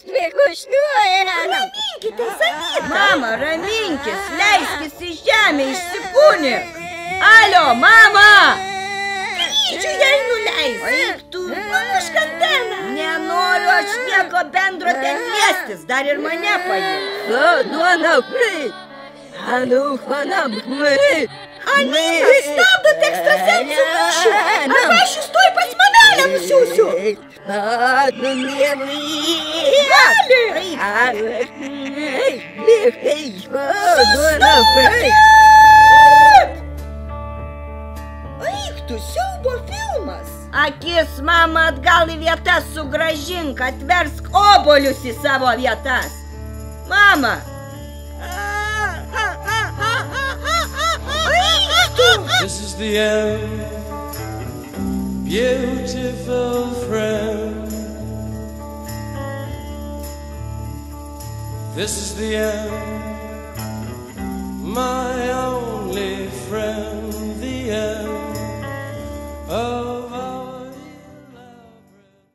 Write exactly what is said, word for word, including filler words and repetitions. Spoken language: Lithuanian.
Raminkite, Sanita. Mama, raminkis, leiskis į žemę, išsikūnik. Alio, mama! Kryžių jai nuleis. Eik tu. Numušk anteną. Nenoriu aš nieko bendro ten liestis, dar ir mane paėmė. Anita, stabdot ekstrasensų mūšį. Arba aš jūs tuoj pas mamelę nusiųsiu. Eik tu, siaubo filmas. Akis, mama, atgal į vietas sugrąžink, atversk obuolius į savo vietas. Mama! This is the end, beautiful friend. This is the end, my